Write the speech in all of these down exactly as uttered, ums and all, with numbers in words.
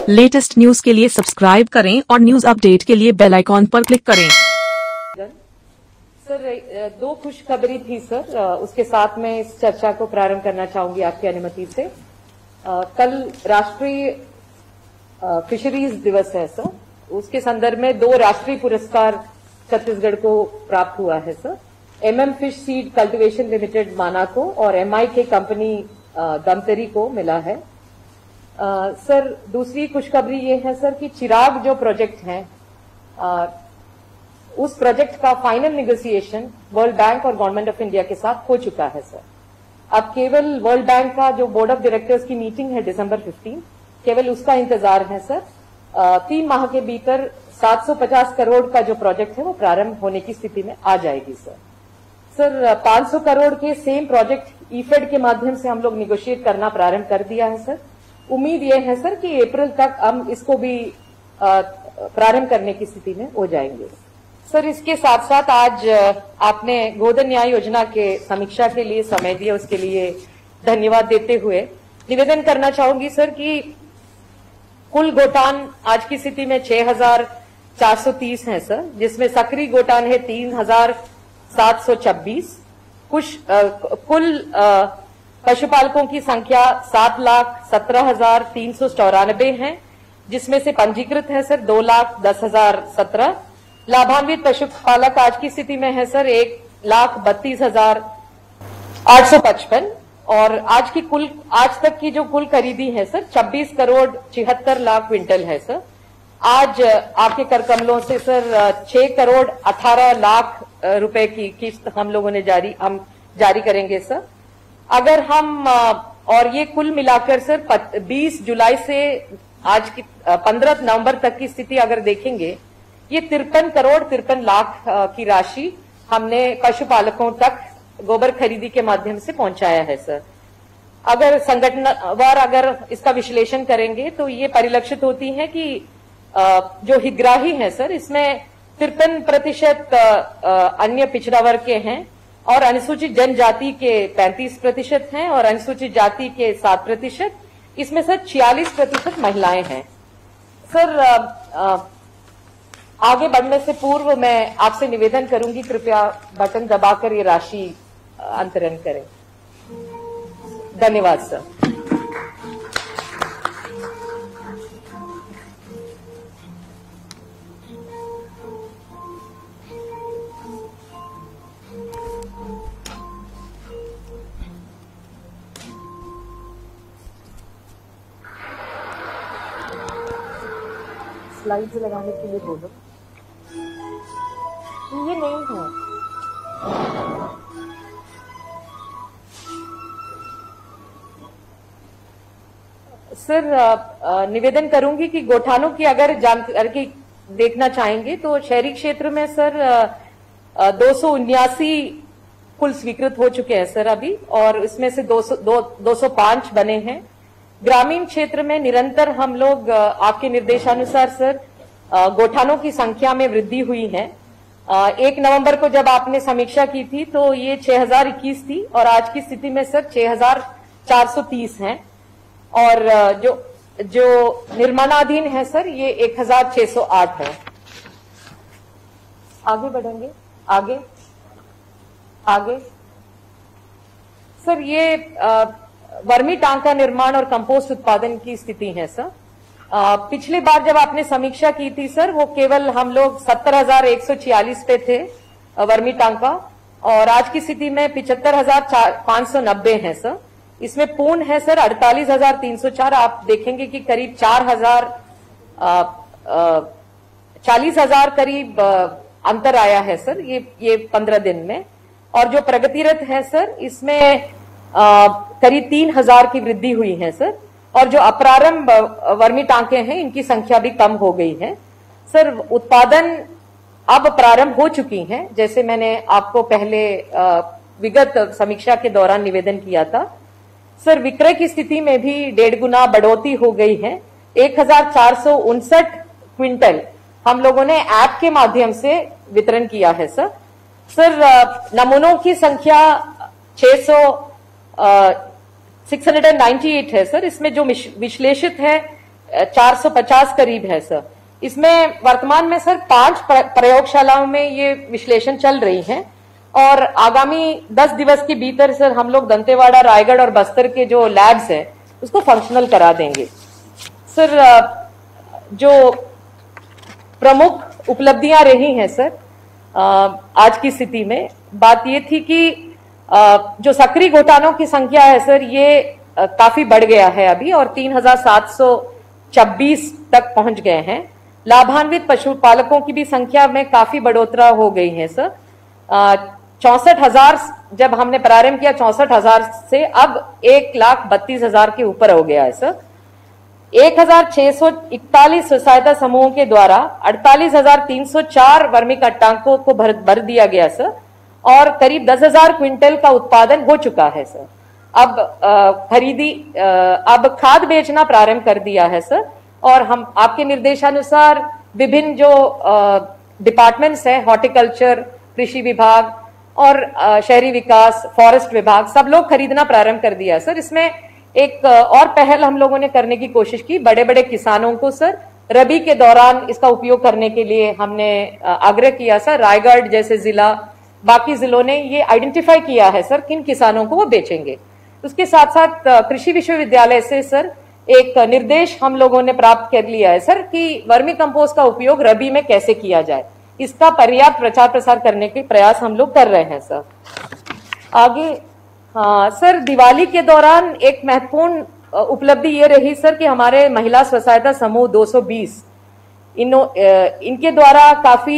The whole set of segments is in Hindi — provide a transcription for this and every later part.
लेटेस्ट न्यूज के लिए सब्सक्राइब करें और न्यूज अपडेट के लिए बेल आइकॉन पर क्लिक करें। सर, दो खुशखबरी थी सर, उसके साथ मैं इस चर्चा को प्रारंभ करना चाहूंगी आपकी अनुमति से। कल राष्ट्रीय फिशरीज दिवस है सर, उसके संदर्भ में दो राष्ट्रीय पुरस्कार छत्तीसगढ़ को प्राप्त हुआ है sir. MM fish seed cultivation limited माना को और एमआई के कंपनी दमतरी को मिला है। आ, सर, दूसरी खुशखबरी ये है सर कि चिराग जो प्रोजेक्ट है, आ, उस प्रोजेक्ट का फाइनल नेगोशिएशन वर्ल्ड बैंक और गवर्नमेंट ऑफ इंडिया के साथ हो चुका है सर। अब केवल वर्ल्ड बैंक का जो बोर्ड ऑफ डायरेक्टर्स की मीटिंग है दिसंबर पंद्रह, केवल उसका इंतजार है सर। आ, तीन माह के भीतर सात सौ पचास करोड़ का जो प्रोजेक्ट है वो प्रारंभ होने की स्थिति में आ जाएगी सर। सर, पांच सौ करोड़ के सेम प्रोजेक्ट ईफेड के माध्यम से हम लोग निगोशिएट करना प्रारंभ कर दिया है सर। उम्मीद यह है सर कि अप्रैल तक हम इसको भी प्रारंभ करने की स्थिति में हो जाएंगे सर। इसके साथ साथ आज आपने गोधन न्याय योजना के समीक्षा के लिए समय दिया, उसके लिए धन्यवाद देते हुए निवेदन करना चाहूंगी सर कि कुल गोटान आज की स्थिति में छह हजार चार सौ तीस है सर, जिसमें सक्रिय गोटान है तीन हजार सात सौ छब्बीस। कुछ कुल आ, पशुपालकों की संख्या सात लाख सत्रह हजार तीन सौ चौरानबे है, जिसमें से पंजीकृत है सर दो लाख दस हजार सत्रह। लाभान्वित पशुपालक आज की स्थिति में है सर एक लाख बत्तीस हजार आठ सौ पचपन। और आज की कुल आज तक की जो कुल खरीदी है सर छब्बीस करोड़ छिहत्तर लाख क्विंटल है सर। आज आपके कर कमलों से सर छह करोड़ अठारह लाख रुपए की किस्त हम लोगों ने जारी हम जारी करेंगे सर। अगर हम और ये कुल मिलाकर सर बीस जुलाई से आज की पंद्रह नवंबर तक की स्थिति अगर देखेंगे, ये तिरपन करोड़ तिरपन लाख की राशि हमने पशुपालकों तक गोबर खरीदी के माध्यम से पहुंचाया है सर। अगर संगठनवार अगर इसका विश्लेषण करेंगे तो ये परिलक्षित होती है कि जो हितग्राही है सर, इसमें तिरपन प्रतिशत अन्य पिछड़ा वर्ग के हैं और अनुसूचित जनजाति के पैंतीस प्रतिशत हैं और अनुसूचित जाति के सात प्रतिशत। इसमें सर छियालीस प्रतिशत महिलाएं हैं सर। आगे बढ़ने से पूर्व मैं आपसे निवेदन करूंगी, कृपया बटन दबाकर ये राशि अंतरण करें। धन्यवाद सर। स्लाइड्स लगाने के लिए बोलो। ये नहीं है सर। निवेदन करूंगी कि गोठानों की अगर जानकारी देखना चाहेंगे तो शहरी क्षेत्र में सर दो सौ उन्यासी कुल स्वीकृत हो चुके हैं सर अभी, और इसमें से दो सौ दो सौ पांच बने हैं। ग्रामीण क्षेत्र में निरंतर हम लोग आपके निर्देशानुसार सर गोठानों की संख्या में वृद्धि हुई है। एक नवंबर को जब आपने समीक्षा की थी तो ये छह हजार इक्कीस थी और आज की स्थिति में सर छह हजार चार सौ तीस है। और जो जो निर्माणाधीन है सर ये एक हजार छह सौ आठ है। आगे बढ़ेंगे, आगे आगे सर ये आ, वर्मी टांका निर्माण और कंपोस्ट उत्पादन की स्थिति है सर। आ, पिछली बार जब आपने समीक्षा की थी सर वो केवल हम लोग सत्तर हजार एक सौ छियालीस पे थे वर्मी टांका, और आज की स्थिति में पिछहत्तर हजार पांच सौ नब्बे है सर। इसमें पूर्ण है सर अड़तालीस हजार तीन सौ चार। आप देखेंगे कि करीब चार हजार चालीस हजार करीब आ, अंतर आया है सर ये ये पंद्रह दिन में। और जो प्रगतिरत है सर इसमें आ, करीब तीन हजार की वृद्धि हुई है सर। और जो अप्रारंभ वर्मी टांके हैं इनकी संख्या भी कम हो गई है सर। उत्पादन अब प्रारंभ हो चुकी हैं, जैसे मैंने आपको पहले आ, विगत समीक्षा के दौरान निवेदन किया था सर। विक्रय की स्थिति में भी डेढ़ गुना बढ़ोतरी हो गई है। एक हजार चार सौ उनसठ क्विंटल हम लोगों ने ऐप के माध्यम से वितरण किया है सर। सर नमूनों की संख्या छह सौ सिक्स हंड्रेड नाइन्टी एट है सर। इसमें जो विश्लेषित है चार सौ पचास करीब है सर। इसमें वर्तमान में सर पांच प्रयोगशालाओं में ये विश्लेषण चल रही है और आगामी दस दिवस के भीतर सर हम लोग दंतेवाड़ा, रायगढ़ और बस्तर के जो लैब्स हैं उसको फंक्शनल करा देंगे। सर जो प्रमुख उपलब्धियां रही हैं सर आज की स्थिति में, बात ये थी कि जो सक्रिय घोटालों की संख्या है सर ये काफी बढ़ गया है अभी और तीन हजार सात सौ छब्बीस तक पहुंच गए हैं। लाभान्वित पशुपालकों की भी संख्या में काफी बढ़ोतरा हो गई है सर। चौसठ हजार जब हमने प्रारंभ किया चौसठ हजार से अब एक लाख बत्तीस हजार के ऊपर हो गया है सर। एक हजार छह सौ इकतालीस सहायता समूहों के द्वारा अड़तालीस हजार तीन सौ चार वर्मी कट्टांकों को भर, भर दिया गया सर और करीब दस हजार क्विंटल का उत्पादन हो चुका है सर। अब आ, खरीदी आ, अब खाद बेचना प्रारंभ कर दिया है सर और हम आपके निर्देशानुसार विभिन्न जो डिपार्टमेंट्स हैं, हॉर्टिकल्चर, कृषि विभाग और आ, शहरी विकास, फॉरेस्ट विभाग, सब लोग खरीदना प्रारंभ कर दिया है सर। इसमें एक और पहल हम लोगों ने करने की कोशिश की, बड़े बड़े किसानों को सर रबी के दौरान इसका उपयोग करने के लिए हमने आग्रह किया सर। रायगढ़ जैसे जिला, बाकी जिलों ने ये आइडेंटिफाई किया है सर किन किसानों को वो बेचेंगे। उसके साथ साथ कृषि विश्वविद्यालय से सर एक निर्देश हम लोगों ने प्राप्त कर लिया है सर कि वर्मी कंपोस्ट का उपयोग रबी में कैसे किया जाए, इसका पर्याप्त प्रचार प्रसार करने के प्रयास हम लोग कर रहे हैं सर। आगे हाँ सर, दिवाली के दौरान एक महत्वपूर्ण उपलब्धि ये रही सर कि हमारे महिला स्व सहायता समूह दो सौ बीस इनो इनके द्वारा काफी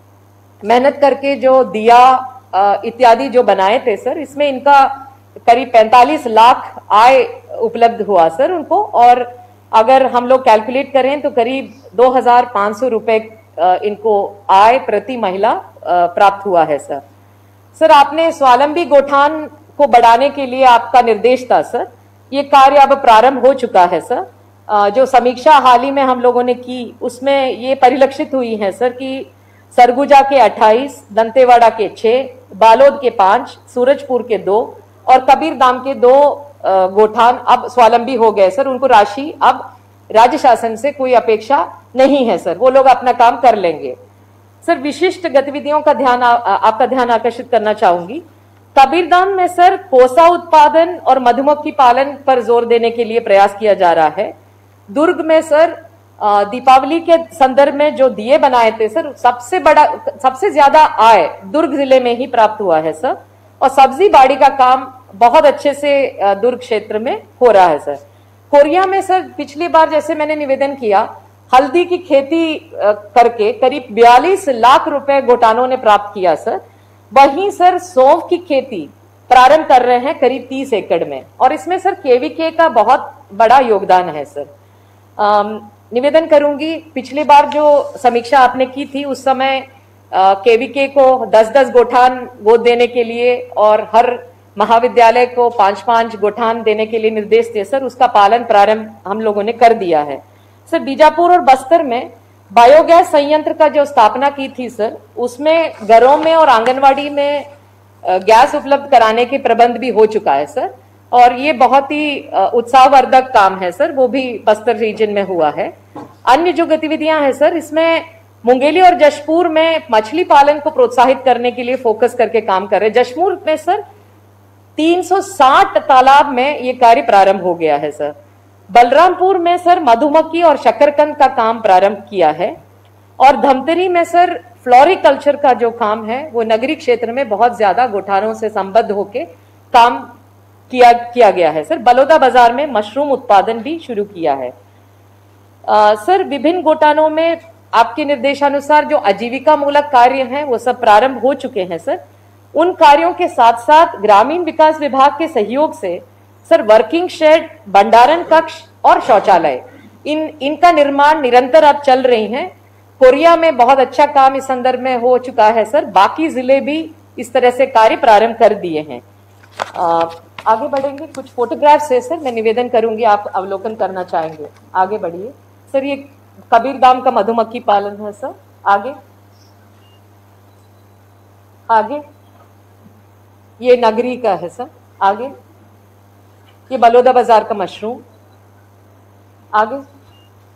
मेहनत करके जो दिया इत्यादि जो बनाए थे सर, इसमें इनका करीब पैंतालीस लाख आय उपलब्ध हुआ सर उनको। और अगर हम लोग कैलकुलेट करें तो करीब दो हजार पांच सौ रुपए इनको आय प्रति महिला प्राप्त हुआ है सर। सर आपने स्वावलंबी गोठान को बढ़ाने के लिए आपका निर्देश था सर, ये कार्य अब प्रारंभ हो चुका है सर। जो समीक्षा हाल ही में हम लोगों ने की उसमें ये परिलक्षित हुई है सर कि सरगुजा के अट्ठाईस, दंतेवाड़ा के छह, बालोद के पांच, सूरजपुर के दो और कबीरधाम के दो गोठान अब स्वावलंबी हो गए सर। उनको राशि अब राज्य शासन से कोई अपेक्षा नहीं है सर, वो लोग अपना काम कर लेंगे। सर विशिष्ट गतिविधियों का ध्यान आ, आपका ध्यान आकर्षित करना चाहूंगी। कबीरधाम में सर कोसा उत्पादन और मधुमक्खी पालन पर जोर देने के लिए प्रयास किया जा रहा है। दुर्ग में सर दीपावली के संदर्भ में जो दिए बनाए थे सर, सबसे बड़ा सबसे ज्यादा आय दुर्ग जिले में ही प्राप्त हुआ है सर। और सब्जी बाड़ी का काम बहुत अच्छे से दुर्ग क्षेत्र में हो रहा है सर। कोरिया में सर पिछली बार जैसे मैंने निवेदन किया, हल्दी की खेती करके करीब बयालीस लाख रुपए गोटानों ने प्राप्त किया सर। वहीं सर सौंफ की खेती प्रारंभ कर रहे हैं करीब तीस एकड़ में और इसमें सर केवीके का बहुत बड़ा योगदान है सर। आम, निवेदन करूंगी, पिछली बार जो समीक्षा आपने की थी उस समय केवीके को दस दस गोठान गोद देने के लिए और हर महाविद्यालय को पांच पांच गोठान देने के लिए निर्देश थे सर, उसका पालन प्रारंभ हम लोगों ने कर दिया है सर। बीजापुर और बस्तर में बायोगैस संयंत्र का जो स्थापना की थी सर, उसमें घरों में और आंगनवाड़ी में गैस उपलब्ध कराने के प्रबंध भी हो चुका है सर और ये बहुत ही उत्साहवर्धक काम है सर, वो भी बस्तर रीजन में हुआ है। अन्य जो गतिविधियां हैं सर, इसमें मुंगेली और जशपुर में मछली पालन को प्रोत्साहित करने के लिए फोकस करके काम कर रहे हैं। जशपुर में सर तीन सौ साठ तालाब में ये कार्य प्रारंभ हो गया है सर। बलरामपुर में सर मधुमक्खी और शकरकंद का काम प्रारंभ किया है और धमतरी में सर फ्लोरिकल्चर का जो काम है वो नगरीय क्षेत्र में बहुत ज्यादा गोठानों से संबद्ध होके काम किया किया गया है सर। बलौदा बाजार में मशरूम उत्पादन भी शुरू किया है। आ, सर विभिन्न गोटानों में आपके निर्देशानुसार जो आजीविका मूलक कार्य हैं वो सब प्रारंभ हो चुके हैं सर। उन कार्यों के साथ साथ ग्रामीण विकास विभाग के सहयोग से सर वर्किंग शेड, भंडारण कक्ष और शौचालय, इन इनका निर्माण निरंतर अब चल रही हैं। कोरिया में बहुत अच्छा काम इस संदर्भ में हो चुका है सर। बाकी जिले भी इस तरह से कार्य प्रारंभ कर दिए हैं। आ, आगे बढ़ेंगे, कुछ फोटोग्राफ्स है सर, मैं निवेदन करूंगी आप अवलोकन करना चाहेंगे। आगे बढ़िए सर। ये कबीरधाम का मधुमक्खी पालन है सर। आगे आगे ये नगरी का है सर। आगे ये बलौदा बाजार का मशरूम। आगे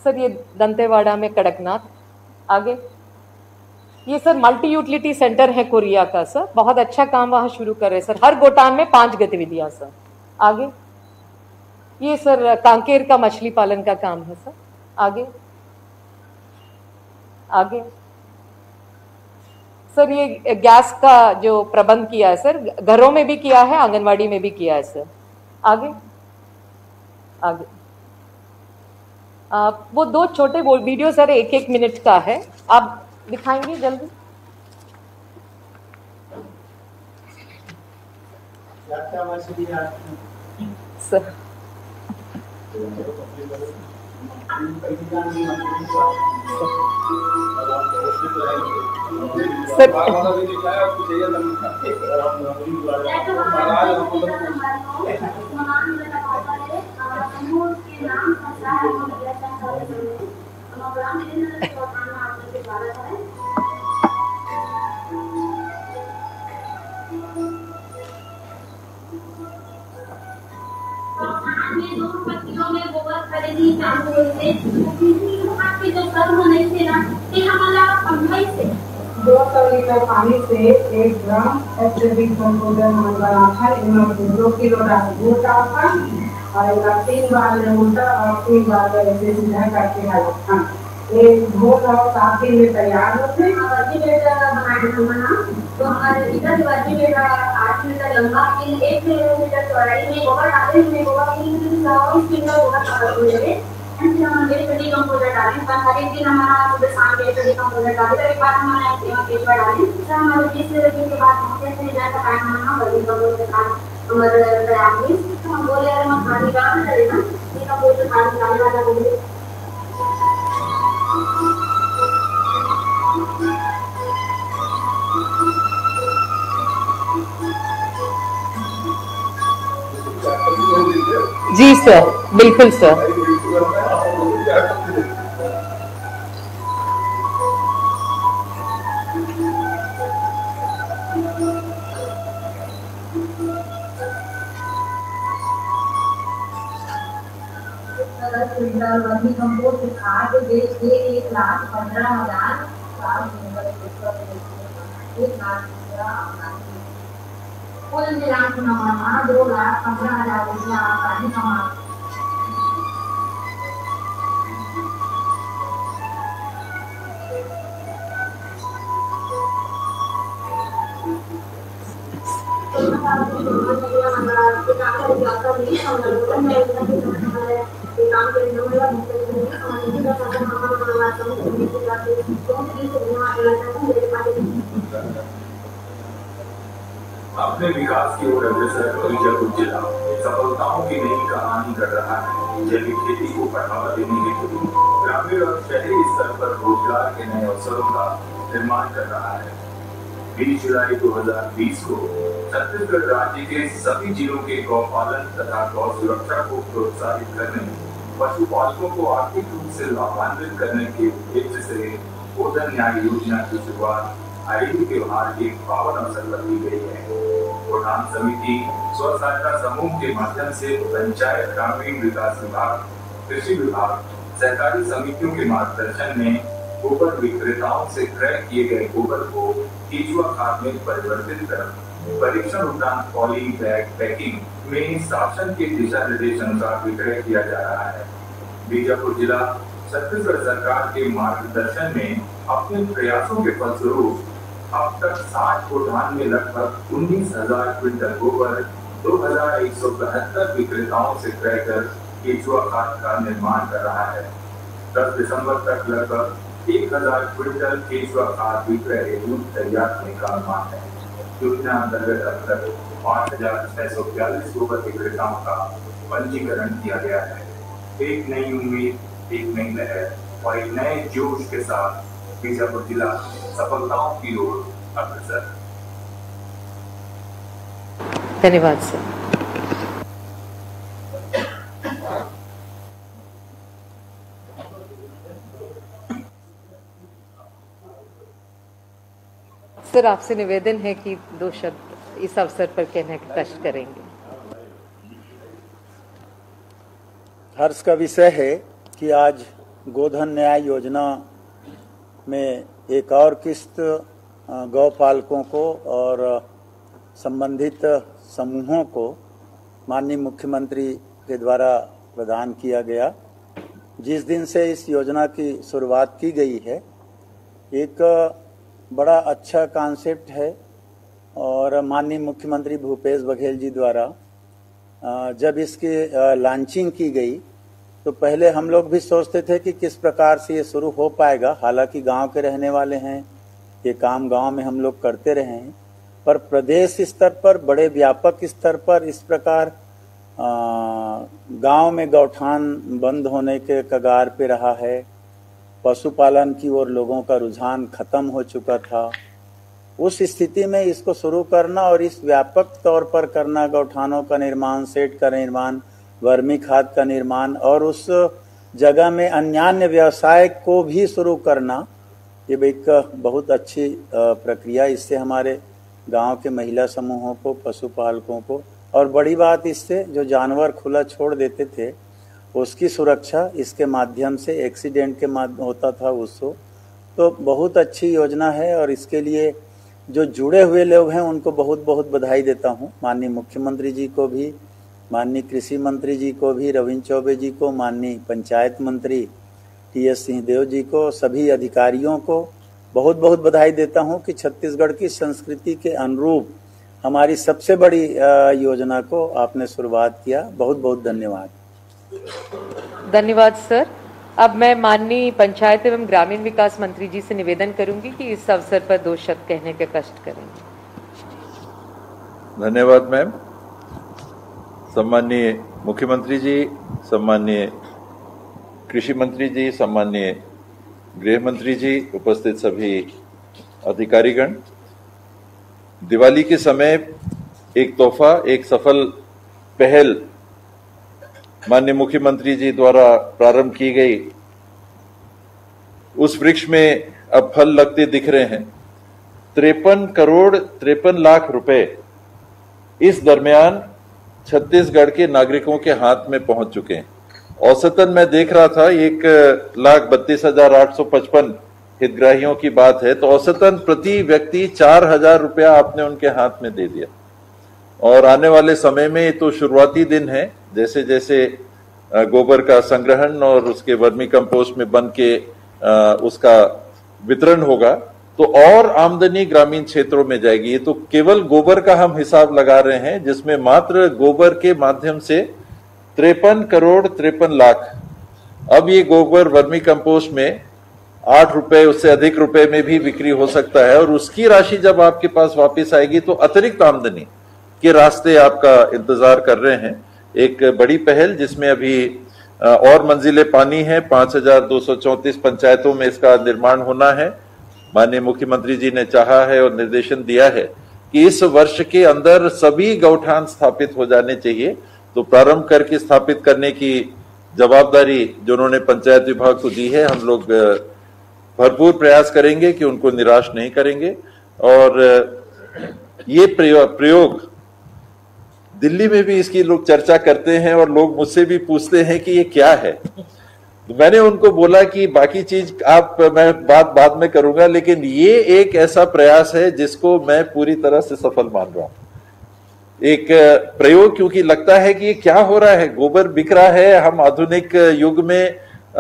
सर ये दंतेवाड़ा में कड़कनाथ। आगे ये सर मल्टी यूटिलिटी सेंटर है कोरिया का सर, बहुत अच्छा काम वहां शुरू कर रहे हैं सर, हर गोटान में पांच गतिविधियां सर। आगे ये सर कांकेर का मछली पालन का काम है सर। आगे आगे सर ये गैस का जो प्रबंध किया है सर, घरों में भी किया है, आंगनवाड़ी में भी किया है सर। आगे आगे आ, वो दो छोटे वीडियो सर एक एक मिनट का है, आप दिखाएंगे जल्दी। सर खरेदी चालू होते आपके जो कर्म नहीं थे ना ते हमारा पंद्रह से दो सौ लीटर पानी से एक ग्राम एसिडिक कंपोजर बना था। इनमें दो किलो गुड़ डाला था और इनका तीन बार उल्टा और तीन बार ऐसे सीधा करके डाला था। ये घोल और सात दिन में तैयार होते हैं। वर्जी बेटा बनाए बना तो हमारे इधर वर्जी बेटा आठ मीटर लंबा एक मीटर चौड़ाई में गोबर डाले में गोबर तीन किलो गोबर डाल हुए ऐसे हम एसिडिक कंपोजर डालें। पर हर एक दिन हमारा सुबह शाम के एसिडिक कंपोजर डाले एक बार हमारा पेपर डालें। फिर हमारे तीस दिन के बाद हम कैसे जाकर टाइम हमारा वर्जी कंपोजर के साथ हमारे तैयार हुई। तो हम बोले यार हम खाली काम करें ना ये कंपोजर खाली डालने वाला बोले जी सर, बिल्कुल सर। वर्मी कंपोस्ट खाद बेच के एक लाख पंद्रह हजार एक लाख कुल मिला के दो लाख पंद्रह हजार रुपया आसानी कमा। अपने विकास की ओर अग्रसर बीजापुर जिला सफलताओं की नई कहानी कर रहा है। जैविक खेती को बढ़ावा देने हेतु ग्रामीण और शहरी स्तर पर रोजगार के नए अवसरों का निर्माण कर रहा है। बीस जुलाई दो हजार बीस को छत्तीसगढ़ राज्य के सभी जिलों के गौपालन तथा गौ सुरक्षा को प्रोत्साहित करने, पशुपालकों को आर्थिक रूप से लाभान्वित करने के उद्देश्य से गोधन न्याय योजना की शुरुआत आईडी त्योहार के पावन अवसर पर की गई है। प्रधान समिति स्व सहायता समूह के माध्यम से पंचायत, ग्रामीण विकास विभाग, कृषि विभाग, सहकारी समितियों के मार्गदर्शन में गोबर विक्रेताओं से क्रय किए गए गोबर को केचुआ खाद में परिवर्तित कर परीक्षण उपरांत पॉली बैग पैकिंग में शासन के दिशा निर्देश अनुसार विक्रय किया जा रहा है। बीजापुर जिला छत्तीसगढ़ सरकार के मार्गदर्शन में अपने प्रयासों के फलस्वरूप अब तक साठ गोदाम में लगभग उन्नीस हजार क्विंटल गोबर दो हजार एक सौ बहत्तर विक्रेताओं से क्रय कर केचुआ खाद का निर्माण कर रहा है। दस दिसंबर तक लगभग एक हजार क्विंटल केचुआ खाद विक्रय हेतु तैयार होने का अनुमान है। योजना अंतर्गत अब तक पाँच हजार छह सौ बयालीस गोबर विक्रेताओं का पंजीकरण किया गया है। एक नई उम्मीद, एक नई लहर और एक नए जोश के साथ बीजापुर जिला सफलताओं की ओर अग्रसर। धन्यवाद सर। सर आपसे निवेदन है कि दो शब्द इस अवसर पर कहने का कष्ट करेंगे। हर्ष का विषय है कि आज गोधन न्याय योजना में एक और किस्त गौ पालकों को और संबंधित समूहों को माननीय मुख्यमंत्री के द्वारा प्रदान किया गया। जिस दिन से इस योजना की शुरुआत की गई है, एक बड़ा अच्छा कॉन्सेप्ट है और माननीय मुख्यमंत्री भूपेश बघेल जी द्वारा जब इसकी लॉन्चिंग की गई तो पहले हम लोग भी सोचते थे कि किस प्रकार से ये शुरू हो पाएगा। हालांकि गांव के रहने वाले हैं, ये काम गांव में हम लोग करते रहे हैं, पर प्रदेश स्तर पर बड़े व्यापक स्तर पर इस प्रकार गांव में गौठान बंद होने के कगार पे रहा है। पशुपालन की ओर लोगों का रुझान खत्म हो चुका था। उस स्थिति में इसको शुरू करना और इस व्यापक तौर पर करना, गौठानों का निर्माण, शेड का निर्माण, वर्मी खाद का निर्माण और उस जगह में अन्य व्यवसाय को भी शुरू करना, ये एक बहुत अच्छी प्रक्रिया। इससे हमारे गांव के महिला समूहों को, पशुपालकों को और बड़ी बात इससे जो जानवर खुला छोड़ देते थे उसकी सुरक्षा इसके माध्यम से, एक्सीडेंट के माध्यम होता था उसको, तो बहुत अच्छी योजना है। और इसके लिए जो जुड़े हुए लोग हैं उनको बहुत बहुत बधाई देता हूँ। माननीय मुख्यमंत्री जी को भी, माननीय कृषि मंत्री जी को भी, रविंद्र चौबे जी को, माननीय पंचायत मंत्री टी एस सिंहदेव जी को, सभी अधिकारियों को बहुत बहुत बधाई देता हूँ कि छत्तीसगढ़ की संस्कृति के अनुरूप हमारी सबसे बड़ी योजना को आपने शुरुआत किया। बहुत बहुत धन्यवाद। धन्यवाद सर। अब मैं माननीय पंचायत एवं ग्रामीण विकास मंत्री जी से निवेदन करूंगी कि इस अवसर पर दो शब्द कहने के कष्ट करेंगे। धन्यवाद मैम। सम्माननीय मुख्यमंत्री जी, सम्माननीय कृषि मंत्री जी, सम्माननीय गृह मंत्री जी, उपस्थित सभी अधिकारीगण, दिवाली के समय एक तोहफा, एक सफल पहल माननीय मुख्यमंत्री जी द्वारा प्रारंभ की गई, उस वृक्ष में अब फल लगते दिख रहे हैं। तिरपन करोड़ तिरपन लाख रुपए इस दरमियान छत्तीसगढ़ के नागरिकों के हाथ में पहुंच चुके हैं। औसतन मैं देख रहा था एक लाख बत्तीस हजार आठ सौ पचपन हितग्राहियों की बात है, तो औसतन प्रति व्यक्ति चार हजार रुपया आपने उनके हाथ में दे दिया। और आने वाले समय में तो शुरुआती दिन है, जैसे जैसे गोबर का संग्रहण और उसके वर्मी कंपोस्ट में बन के उसका वितरण होगा तो और आमदनी ग्रामीण क्षेत्रों में जाएगी। ये तो केवल गोबर का हम हिसाब लगा रहे हैं, जिसमें मात्र गोबर के माध्यम से तिरपन करोड़ तिरपन लाख। अब ये गोबर वर्मी कंपोस्ट में आठ रुपए, उससे अधिक रुपए में भी बिक्री हो सकता है और उसकी राशि जब आपके पास वापस आएगी तो अतिरिक्त आमदनी के रास्ते आपका इंतजार कर रहे हैं। एक बड़ी पहल जिसमें अभी और मंजिलें पानी है। पांच हजार दो सौ चौंतीस पंचायतों में इसका निर्माण होना है। माननीय मुख्यमंत्री जी ने चाहा है और निर्देशन दिया है कि इस वर्ष के अंदर सभी गौठान स्थापित हो जाने चाहिए। तो प्रारंभ करके स्थापित करने की जवाबदारी जो उन्होंने पंचायत विभाग को दी है, हम लोग भरपूर प्रयास करेंगे कि उनको निराश नहीं करेंगे। और ये प्रयोग, प्रयोग दिल्ली में भी इसकी लोग चर्चा करते हैं और लोग मुझसे भी पूछते हैं कि ये क्या है। तो मैंने उनको बोला कि बाकी चीज आप मैं बात बाद में करूंगा, लेकिन ये एक ऐसा प्रयास है जिसको मैं पूरी तरह से सफल मान रहा हूं। एक प्रयोग, क्योंकि लगता है कि ये क्या हो रहा है, गोबर बिक रहा है, हम आधुनिक युग में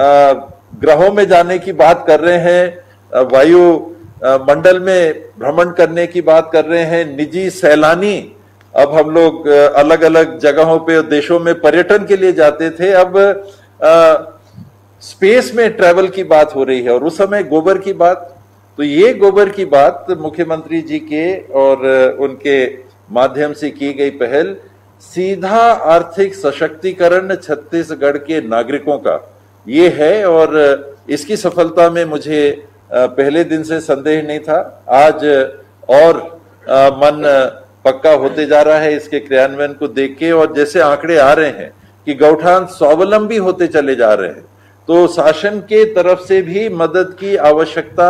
ग्रहों में जाने की बात कर रहे हैं, वायु मंडल में भ्रमण करने की बात कर रहे हैं, निजी सैलानी, अब हम लोग अलग अलग जगहों पे देशों में पर्यटन के लिए जाते थे, अब आ, स्पेस में ट्रैवल की बात हो रही है और उस समय गोबर की बात। तो ये गोबर की बात मुख्यमंत्री जी के और उनके माध्यम से की गई पहल सीधा आर्थिक सशक्तिकरण छत्तीसगढ़ के नागरिकों का ये है और इसकी सफलता में मुझे पहले दिन से संदेह नहीं था। आज और मन पक्का होते जा रहा है इसके क्रियान्वयन को देख के। और जैसे आंकड़े आ रहे हैं कि गौठान स्वावलंबी होते चले जा रहे हैं, तो शासन के तरफ से भी मदद की आवश्यकता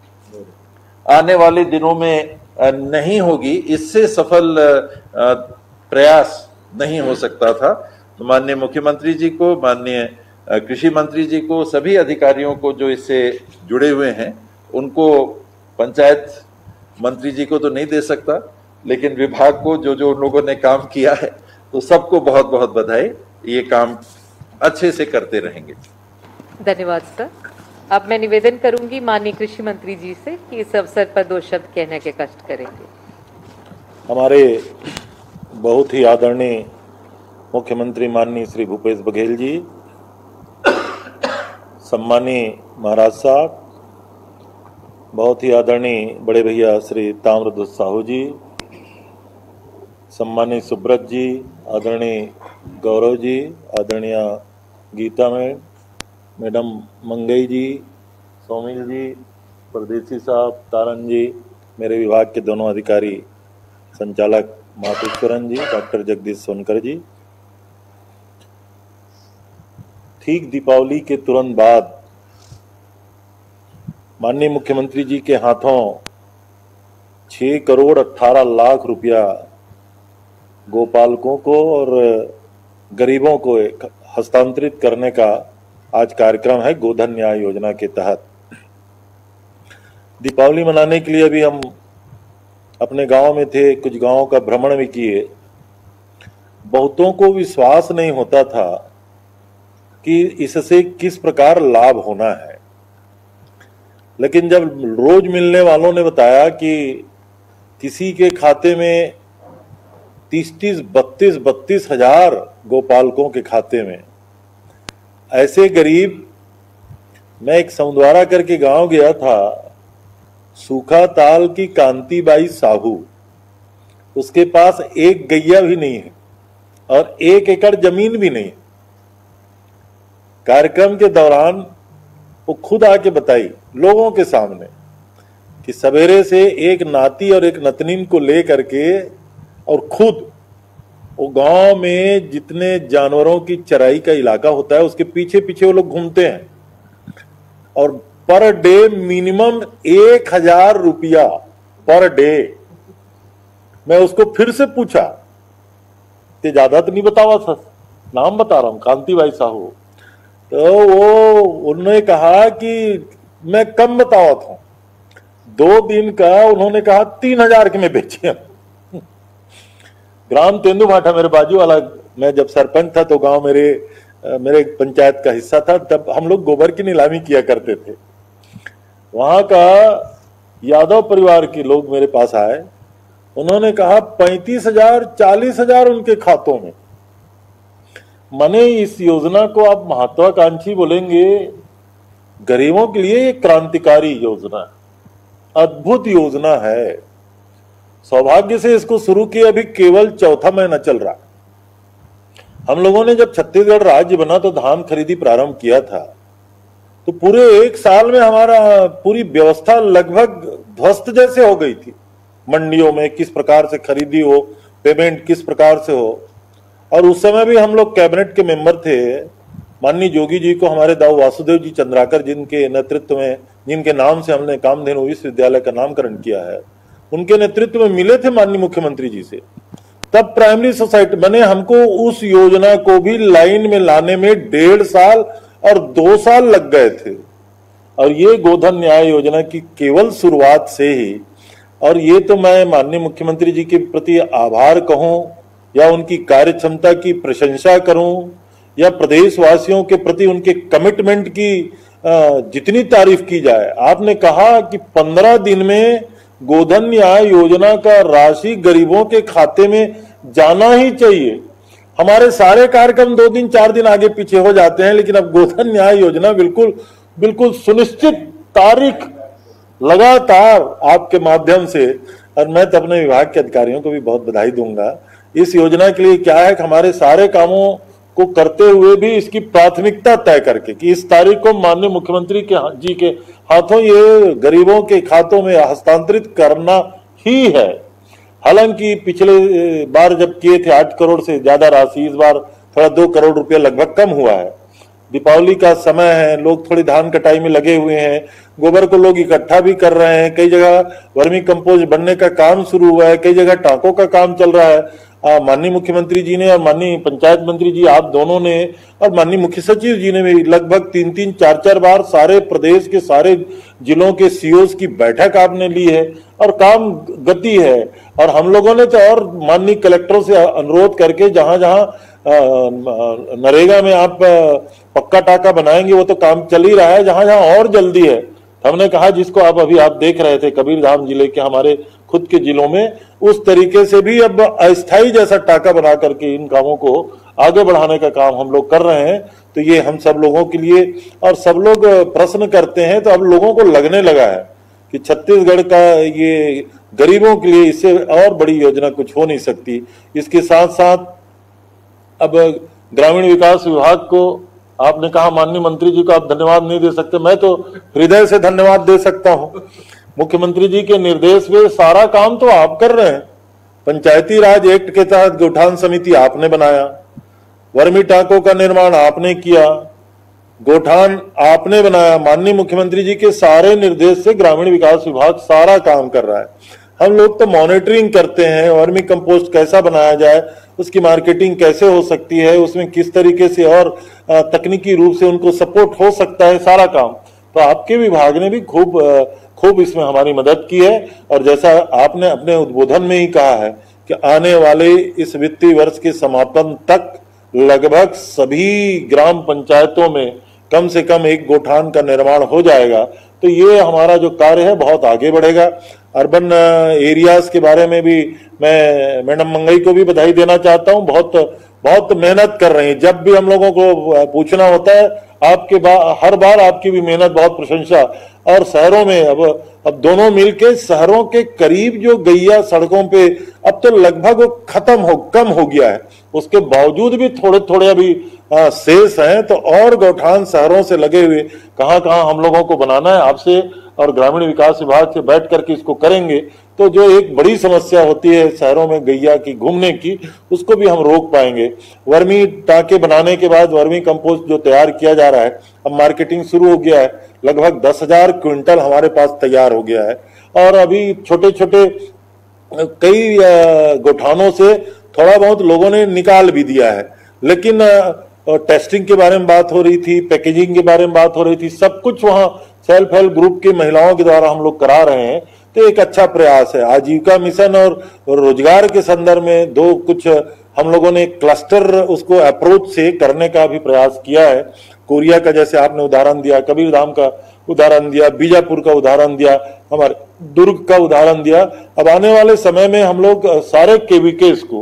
आने वाले दिनों में नहीं होगी। इससे सफल प्रयास नहीं हो सकता था। तो माननीय मुख्यमंत्री जी को, माननीय कृषि मंत्री जी को, सभी अधिकारियों को जो इससे जुड़े हुए हैं, उनको, पंचायत मंत्री जी को तो नहीं दे सकता, लेकिन विभाग को जो जो उन लोगों ने काम किया है, तो सबको बहुत बहुत बधाई। ये काम अच्छे से करते रहेंगे। धन्यवाद सर। अब मैं निवेदन करूंगी माननीय कृषि मंत्री जी से कि इस अवसर पर दो शब्द कहने के कष्ट करेंगे। हमारे बहुत ही आदरणीय मुख्यमंत्री माननीय श्री भूपेश बघेल जी, सम्मानीय महाराज साहब, बहुत ही आदरणीय बड़े भैया श्री ताम्रध्वज साहू जी, सम्मानीय सुब्रत जी, आदरणीय गौरव जी, आदरणीय गीता में मैडम मंगई जी, सौमिल जी, परदेसी साहब, तारन जी, मेरे विभाग के दोनों अधिकारी, संचालक मातुश्वरन जी, डॉक्टर जगदीश सोनकर जी। ठीक दीपावली के तुरंत बाद माननीय मुख्यमंत्री जी के हाथों छह करोड़ अठारह लाख रुपया गोपालकों को और गरीबों को हस्तांतरित करने का आज कार्यक्रम है गोधन न्याय योजना के तहत। दीपावली मनाने के लिए अभी हम अपने गांव में थे, कुछ गांवों का भ्रमण भी किए। बहुतों को विश्वास नहीं होता था कि इससे किस प्रकार लाभ होना है, लेकिन जब रोज मिलने वालों ने बताया कि किसी के खाते में तीस तीस बत्तीस बत्तीस हजार गोपालकों के खाते में, ऐसे गरीब, मैं एक समद्वारा करके गांव गया था, सूखा ताल की कांतिबाई साहू, उसके पास एक गैया भी नहीं है और एक एकड़ जमीन भी नहीं है। कार्यक्रम के दौरान वो खुद आके बताई लोगों के सामने कि सवेरे से एक नाती और एक नतनीन को ले करके और खुद वो गांव में जितने जानवरों की चराई का इलाका होता है उसके पीछे पीछे वो लोग घूमते हैं और पर डे मिनिमम एक हजार रुपया पर डे। मैं उसको फिर से पूछा कि ज्यादा तो नहीं बतावा था, नाम बता रहा हूं, कांतिबाई साहू। तो वो उन्होंने कहा कि मैं कम बतावा था, दो दिन का उन्होंने कहा तीन हजार के में बेचे। ग्राम तेंदु भाटा मेरे बाजू वाला, मैं जब सरपंच था तो गांव मेरे मेरे पंचायत का हिस्सा था, तब हम लोग गोबर की नीलामी किया करते थे। वहां का यादव परिवार के लोग मेरे पास आए, उन्होंने कहा पैंतीस हजार चालीस हजार उनके खातों में। माने इस योजना को आप महत्वाकांक्षी बोलेंगे, गरीबों के लिए एक क्रांतिकारी योजना, अद्भुत योजना है। सौभाग्य से इसको शुरू किया अभी केवल चौथा महीना चल रहा। हम लोगों ने जब छत्तीसगढ़ राज्य बना तो धान खरीदी प्रारंभ किया था, तो पूरे एक साल में हमारा पूरी व्यवस्था लगभग ध्वस्त जैसे हो गई थी। मंडियों में किस प्रकार से खरीदी हो, पेमेंट किस प्रकार से हो। और उस समय भी हम लोग कैबिनेट के मेंबर थे, माननीय जोगी जी को हमारे दाऊ वासुदेव जी चंद्राकर जिनके नेतृत्व में, जिनके नाम से हमने कामधेनु विश्वविद्यालय का नामकरण किया है, उनके नेतृत्व में मिले थे माननीय मुख्यमंत्री जी से। तब प्राइमरी सोसाइटी बने, हमको उस योजना को भी लाइन में लाने में डेढ़ साल और दो साल लग गए थे। और ये गोधन न्याय योजना की केवल शुरुआत से ही, और ये तो मैं माननीय मुख्यमंत्री जी के प्रति आभार कहूं या उनकी कार्य क्षमता की प्रशंसा करूं या प्रदेशवासियों के प्रति उनके कमिटमेंट की जितनी तारीफ की जाए। आपने कहा कि पंद्रह दिन में गोधन न्याय योजना का राशि गरीबों के खाते में जाना ही चाहिए। हमारे सारे कार्यक्रम दो दिन चार दिन आगे पीछे हो जाते हैं, लेकिन अब गोधन न्याय योजना बिल्कुल बिल्कुल सुनिश्चित तारीख लगातार आपके माध्यम से, और मैं तो अपने विभाग के अधिकारियों को भी बहुत बधाई दूंगा। इस योजना के लिए क्या है कि हमारे सारे कामों को करते हुए भी इसकी प्राथमिकता तय करके कि इस तारीख को माननीय मुख्यमंत्री के जी के हाथों ये गरीबों के खातों में हस्तांतरित करना ही है। हालांकि पिछले बार जब किए थे आठ करोड़ से ज्यादा राशि, इस बार थोड़ा दो करोड़ रुपया लगभग कम हुआ है। दीपावली का समय है, लोग थोड़ी धान कटाई में लगे हुए हैं, गोबर को लोग इकट्ठा भी कर रहे हैं, कई जगह वर्मी कंपोस्ट बनने का काम शुरू हुआ है, कई जगह टांकों का काम चल रहा है। माननीय मुख्यमंत्री जी ने और माननीय पंचायत मंत्री जी आप दोनों ने और माननीय मुख्य सचिव जी ने भी लगभग तीन तीन चार चार बार सारे प्रदेश के सारे जिलों के सीओज की बैठक आपने ली है और काम गति है। और हम लोगों ने तो और माननीय कलेक्टरों से अनुरोध करके जहां जहां नरेगा में आप पक्का टाका बनाएंगे वो तो काम चल ही रहा है, जहां जहां और जल्दी है हमने कहा जिसको आप अभी आप देख रहे थे कबीरधाम जिले के हमारे खुद के जिलों में, उस तरीके से भी अब अस्थायी जैसा टाका बना करके इन कामों को आगे बढ़ाने का काम हम लोग कर रहे हैं। तो ये हम सब लोगों के लिए, और सब लोग प्रश्न करते हैं तो अब लोगों को लगने लगा है कि छत्तीसगढ़ का ये गरीबों के लिए इससे और बड़ी योजना कुछ हो नहीं सकती। इसके साथ साथ अब ग्रामीण विकास विभाग को आपने कहा माननीय मंत्री जी को आप धन्यवाद नहीं दे सकते, मैं तो हृदय से धन्यवाद दे सकता हूं। मुख्यमंत्री जी के निर्देश पे सारा काम तो आप कर रहे हैं। पंचायती राज एक्ट के तहत गौठान समिति आपने बनाया, वर्मी टांकों का निर्माण आपने किया, गौठान आपने बनाया। माननीय मुख्यमंत्री जी के सारे निर्देश से ग्रामीण विकास विभाग सारा काम कर रहा है। हम लोग तो मॉनिटरिंग करते हैं, वर्मी कंपोस्ट कैसा बनाया जाए, उसकी मार्केटिंग कैसे हो सकती है, उसमें किस तरीके से और तकनीकी रूप से उनको सपोर्ट हो सकता है, सारा काम तो आपके विभाग ने भी खूब खूब इसमें हमारी मदद की है। और जैसा आपने अपने उद्बोधन में ही कहा है कि आने वाले इस वित्तीय वर्ष के समापन तक लगभग सभी ग्राम पंचायतों में कम से कम एक गौठान का निर्माण हो जाएगा। तो ये हमारा जो कार्य है बहुत आगे बढ़ेगा। अर्बन एरियाज के बारे में भी मैं मैडम मंगई को भी बधाई देना चाहता हूं, बहुत बहुत मेहनत कर रही हैं। जब भी हम लोगों को पूछना होता है आपके बा, हर बार आपकी भी मेहनत बहुत प्रशंसा। और शहरों में अब अब दोनों मिलके शहरों के करीब जो गैया सड़कों पे अब तो लगभग वो खत्म हो कम हो गया है, उसके बावजूद भी थोड़े थोड़े अभी आ, शेष हैं। तो और गौठान शहरों से लगे हुए कहां कहां हम लोगों को बनाना है, आपसे और ग्रामीण विकास विभाग से बैठ करके इसको करेंगे तो जो एक बड़ी समस्या होती है शहरों में गैया की घूमने की, उसको भी हम रोक पाएंगे। वर्मी टांके बनाने के बाद वर्मी कंपोस्ट जो तैयार किया जा रहा है, अब मार्केटिंग शुरू हो गया है, लगभग दस हजार क्विंटल हमारे पास तैयार हो गया है। और अभी छोटे छोटे कई गौठानों से थोड़ा बहुत लोगों ने निकाल भी दिया है, लेकिन टेस्टिंग के बारे में बात हो रही थी, पैकेजिंग के बारे में बात हो रही थी, सब कुछ वहां सेल्फ हेल्प ग्रुप के महिलाओं के द्वारा हम लोग करा रहे हैं। तो एक अच्छा प्रयास है। आजीविका मिशन और रोजगार के संदर्भ में दो कुछ हम लोगों ने क्लस्टर उसको अप्रोच से करने का भी प्रयास किया है। कोरिया का जैसे आपने उदाहरण दिया, कबीरधाम का उदाहरण दिया, बीजापुर का उदाहरण दिया, हमारे दुर्ग का उदाहरण दिया। अब आने वाले समय में हम लोग सारे केवीकेस को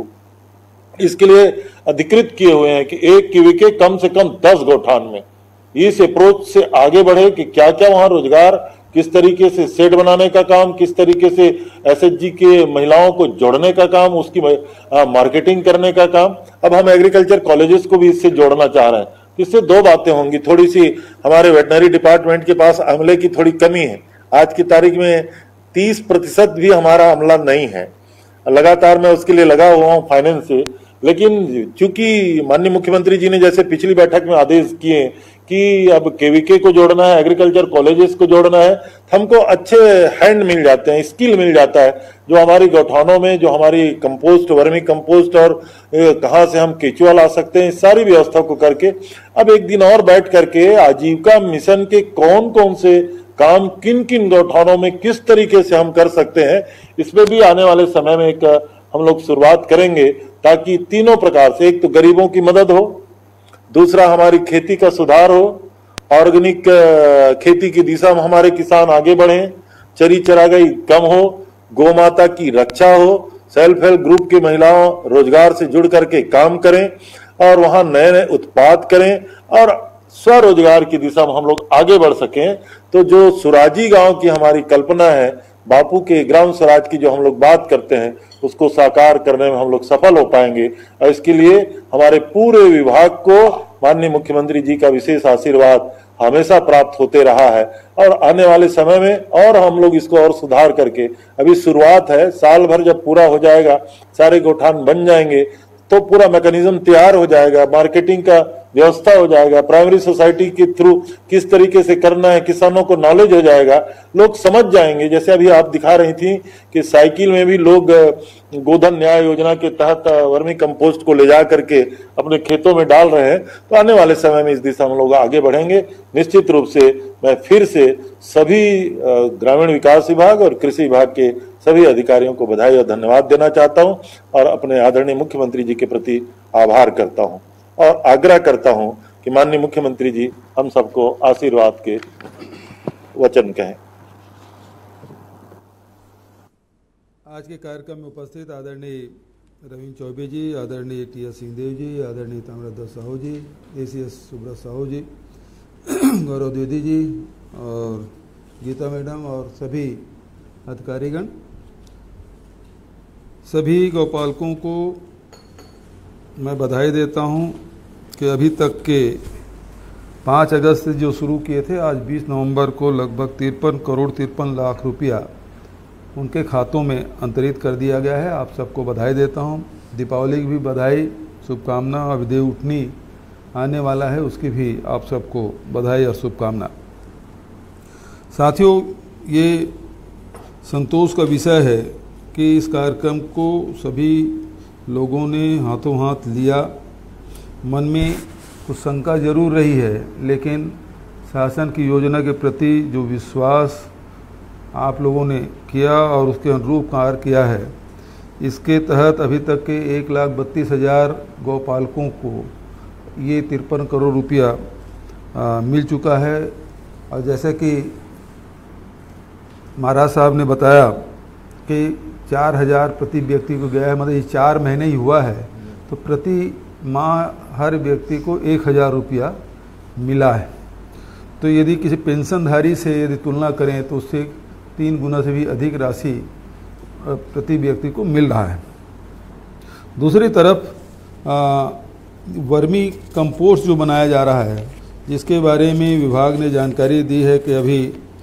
इसके लिए अधिकृत किए हुए हैं कि एक केवीके कम से कम दस गौठान में इस अप्रोच से आगे बढ़े कि क्या क्या वहां रोजगार, किस तरीके से शेड बनाने का काम, किस तरीके से एसएचजी के महिलाओं को जोड़ने का काम, उसकी आ, मार्केटिंग करने का काम। अब हम एग्रीकल्चर कॉलेजेस को भी इससे जोड़ना चाह रहे हैं। इससे दो बातें होंगी, थोड़ी सी हमारे वेटनरी डिपार्टमेंट के पास अमले की थोड़ी कमी है। आज की तारीख में तीस प्रतिशत भी हमारा अमला नहीं है। लगातार मैं उसके लिए लगा हुआ हूँ फाइनेंस से, लेकिन चूंकि माननीय मुख्यमंत्री जी ने जैसे पिछली बैठक में आदेश किए कि अब केवीके को जोड़ना है, एग्रीकल्चर कॉलेजेस को जोड़ना है, हमको अच्छे हैंड मिल जाते हैं, स्किल मिल जाता है, जो हमारी गौठानों में जो हमारी कंपोस्ट, वर्मी कंपोस्ट और कहाँ से हम केचुआ ला सकते हैं, इस सारी व्यवस्था को करके अब एक दिन और बैठ करके आजीविका मिशन के कौन कौन से काम किन किन गौठानों में किस तरीके से हम कर सकते हैं, इसमें भी आने वाले समय में एक हम लोग शुरुआत करेंगे, ताकि तीनों प्रकार से, एक तो गरीबों की मदद हो, दूसरा हमारी खेती का सुधार हो, ऑर्गेनिक खेती की दिशा में हमारे किसान आगे बढ़ें, चरी चरागाई कम हो, गौ माता की रक्षा हो, सेल्फ हेल्प ग्रुप की महिलाओं रोजगार से जुड़ करके काम करें और वहां नए नए उत्पाद करें और स्वरोजगार की दिशा में हम लोग आगे बढ़ सकें। तो जो सुराजी गांव की हमारी कल्पना है, बापू के ग्राम स्वराज की जो हम लोग बात करते हैं, उसको साकार करने में हम लोग सफल हो पाएंगे। और इसके लिए हमारे पूरे विभाग को माननीय मुख्यमंत्री जी का विशेष आशीर्वाद हमेशा प्राप्त होते रहा है। और आने वाले समय में और हम लोग इसको और सुधार करके, अभी शुरुआत है, साल भर जब पूरा हो जाएगा, सारे गौठान बन जाएंगे, तो पूरा मैकेनिज्म तैयार हो जाएगा, मार्केटिंग का व्यवस्था हो जाएगा, प्राइमरी सोसाइटी के थ्रू किस तरीके से करना है, किसानों को नॉलेज हो जाएगा, लोग समझ जाएंगे। जैसे अभी आप दिखा रही थी कि साइकिल में भी लोग गोधन न्याय योजना के तहत वर्मी कंपोस्ट को ले जा करके अपने खेतों में डाल रहे हैं, तो आने वाले समय में इस दिशा में लोग आगे बढ़ेंगे। निश्चित रूप से मैं फिर से सभी ग्रामीण विकास विभाग और कृषि विभाग के सभी अधिकारियों को बधाई और धन्यवाद देना चाहता हूं और अपने आदरणीय मुख्यमंत्री जी के प्रति आभार करता हूं और आग्रह करता हूं कि माननीय मुख्यमंत्री जी हम सबको आशीर्वाद के वचन कहें। आज के कार्यक्रम में उपस्थित आदरणीय रविंद्र चौबे जी, आदरणीय टी एस सिंहदेव जी, आदरणीय Tamradhwaj Sahu ji, A C S Subrat Sahu ji, Gaurav Dwivedi ji और गीता मैडम और सभी अधिकारीगण, सभी गौपालकों को मैं बधाई देता हूं कि अभी तक के पाँच अगस्त से जो शुरू किए थे, आज बीस नवंबर को लगभग तिरपन करोड़ तिरपन लाख रुपया उनके खातों में अंतरित कर दिया गया है। आप सबको बधाई देता हूं। दीपावली की भी बधाई, शुभकामना और देव उठनी आने वाला है, उसकी भी आप सबको बधाई और शुभकामना। साथियों, ये संतोष का विषय है कि इस कार्यक्रम को सभी लोगों ने हाथों हाथ लिया। मन में कुछ शंका जरूर रही है, लेकिन शासन की योजना के प्रति जो विश्वास आप लोगों ने किया और उसके अनुरूप कार्य किया है, इसके तहत अभी तक के एक लाख बत्तीस हजार गौपालकों को ये तिरपन करोड़ रुपया मिल चुका है। और जैसे कि महाराज साहब ने बताया कि चार हजार प्रति व्यक्ति को गया है, मतलब ये चार महीने ही हुआ है, तो प्रति माह हर व्यक्ति को एक हजार रुपया मिला है। तो यदि किसी पेंशनधारी से यदि तुलना करें तो उससे तीन गुना से भी अधिक राशि प्रति व्यक्ति को मिल रहा है। दूसरी तरफ आ, वर्मी कंपोस्ट जो बनाया जा रहा है, जिसके बारे में विभाग ने जानकारी दी है कि अभी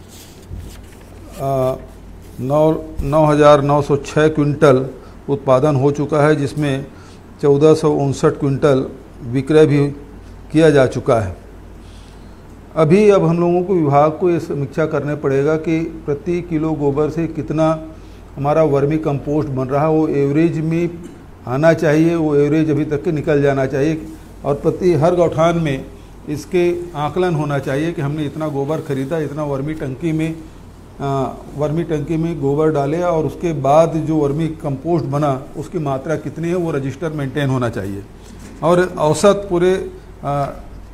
आ, नौ नौ हज़ार नौ सौ छः क्विंटल उत्पादन हो चुका है, जिसमें चौदह सौ उनसठ क्विंटल विक्रय भी किया जा चुका है। अभी अब हम लोगों को विभाग को ये समीक्षा करने पड़ेगा कि प्रति किलो गोबर से कितना हमारा वर्मी कंपोस्ट बन रहा है, वो एवरेज में आना चाहिए, वो एवरेज अभी तक के निकल जाना चाहिए और प्रति हर गौठान में इसके आकलन होना चाहिए कि हमने इतना गोबर खरीदा, इतना वर्मी टंकी में आ, वर्मी टंकी में गोबर डाले और उसके बाद जो वर्मी कंपोस्ट बना उसकी मात्रा कितनी है, वो रजिस्टर मेंटेन होना चाहिए। और औसत पूरे आ,